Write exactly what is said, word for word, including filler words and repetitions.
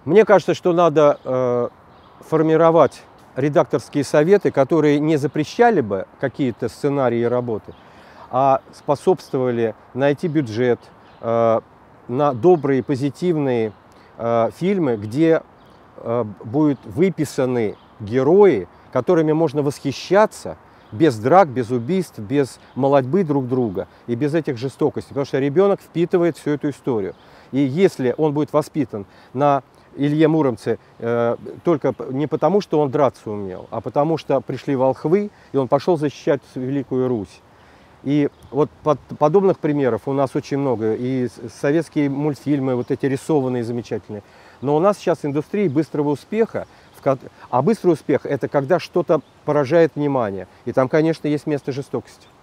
Мне кажется, что надо э, формировать редакторские советы, которые не запрещали бы какие-то сценарии и работы, а способствовали найти бюджет э, на добрые, позитивные э, фильмы, где э, будут выписаны герои, которыми можно восхищаться, без драк, без убийств, без молодьбы друг друга и без этих жестокостей. Потому что ребенок впитывает всю эту историю. И если он будет воспитан на Илье Муромце э, только не потому, что он драться умел, а потому что пришли волхвы, и он пошел защищать Великую Русь. И вот под, подобных примеров у нас очень много. И советские мультфильмы, вот эти рисованные, замечательные. Но у нас сейчас индустрия быстрого успеха. А быстрый успех – это когда что-то поражает внимание. И там, конечно, есть место жестокости.